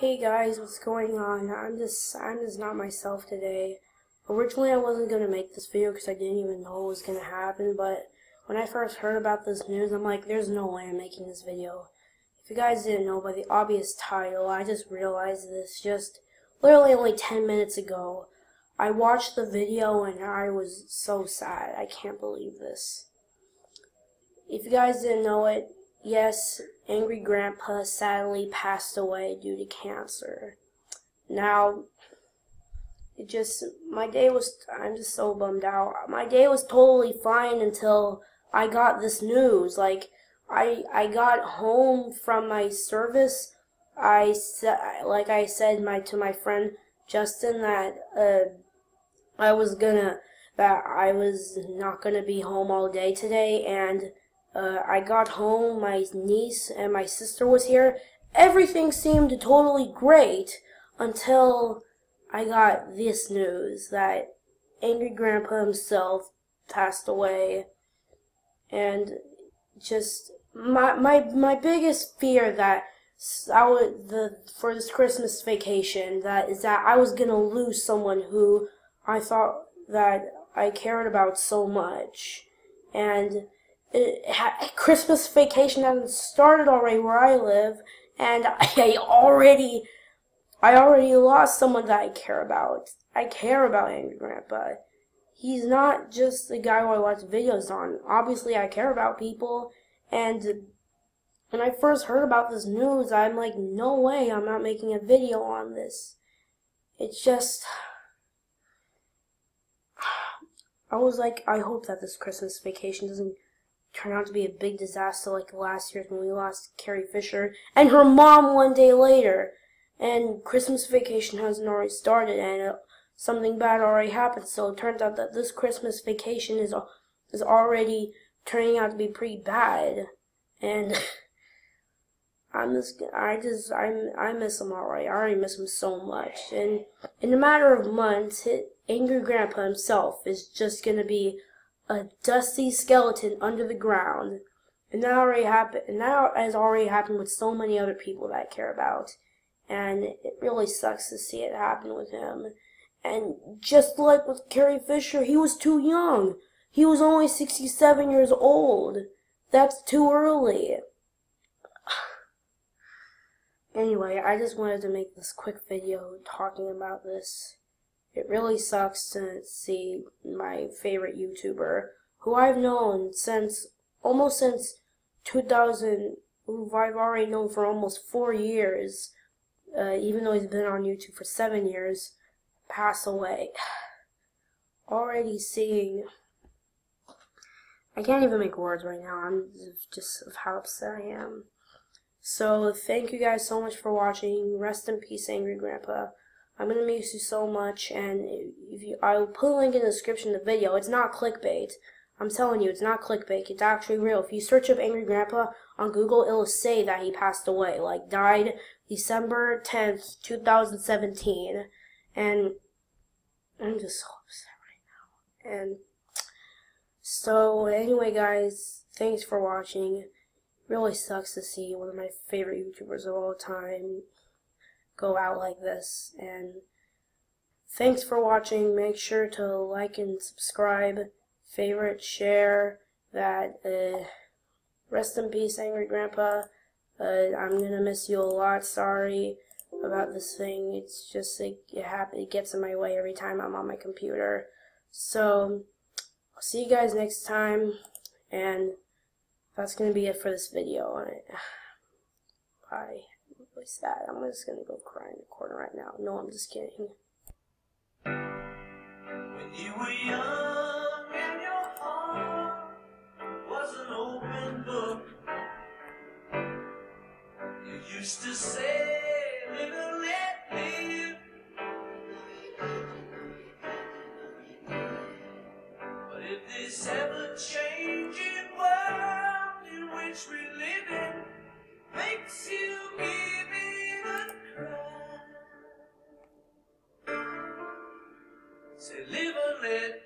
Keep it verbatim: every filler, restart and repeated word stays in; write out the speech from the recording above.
Hey guys, what's going on? I'm just I'm just not myself today. Originally I wasn't gonna make this video because I didn't even know what was gonna happen, but when I first heard about this news, I'm like, there's no way I'm making this video. If you guys didn't know by the obvious title, I just realized this just literally only ten minutes ago. I watched the video and I was so sad. I can't believe this. If you guys didn't know it, yes, Angry Grandpa sadly passed away due to cancer. Now, it just, my day was, I'm just so bummed out. My day was totally fine until I got this news. Like, I, I got home from my service. I said, like I said my, to my friend Justin that, uh, I was gonna, that I was not gonna be home all day today, and Uh, I got home, my niece and my sister was here. Everything seemed totally great until I got this news that Angry Grandpa himself passed away. And just my my my biggest fear that I would the for this Christmas vacation that is that I was gonna lose someone who I thought that I cared about so much. And It ha Christmas vacation hasn't started already where I live, and I already, I already lost someone that I care about. I care about Angry Grandpa. He's not just the guy who I watch videos on. Obviously, I care about people, and when I first heard about this news, I'm like, no way, I'm not making a video on this. It's just, I was like, I hope that this Christmas vacation doesn't turn out to be a big disaster like last year when we lost Carrie Fisher and her mom one day later. And Christmas vacation hasn't already started, and uh, something bad already happened. So it turns out that this Christmas vacation is uh, is already turning out to be pretty bad. And I'm just, I just, I I miss him already. I already miss him so much. And in a matter of months, his, Angry Grandpa himself is just gonna be a dusty skeleton under the ground, and that already happened. And that has already happened with so many other people that I care about, and it really sucks to see it happen with him. And just like with Carrie Fisher, he was too young. He was only sixty-seven years old. That's too early. Anyway, I just wanted to make this quick video talking about this. It really sucks to see my favorite YouTuber, who I've known since, almost since two thousand, who I've already known for almost four years, uh, even though he's been on YouTube for seven years, pass away. Already seeing, I can't even make words right now, I'm just of how upset I am. So, thank you guys so much for watching. Rest in peace, Angry Grandpa. I'm gonna miss you so much, and if you, I'll put a link in the description of the video. It's not clickbait. I'm telling you, it's not clickbait. It's actually real. If you search up Angry Grandpa on Google, it'll say that he passed away, like died December tenth, two thousand seventeen. And I'm just so upset right now. And so, anyway, guys, thanks for watching. It really sucks to see one of my favorite YouTubers of all time go out like this. And thanks for watching. Make sure to like and subscribe, favorite, share. That uh, rest in peace, Angry Grandpa. uh, I'm gonna miss you a lot. Sorry about this thing. It's just like it happens, it gets in my way every time I'm on my computer. So I'll see you guys next time, and that's gonna be it for this video. Bye. Really sad. I'm just gonna go cry in the corner right now. No, I'm just kidding. When you were young and your heart was an open book, you used to say, live and let live. But if this ever-changing world in which we live in makes you give it a cry, say live and let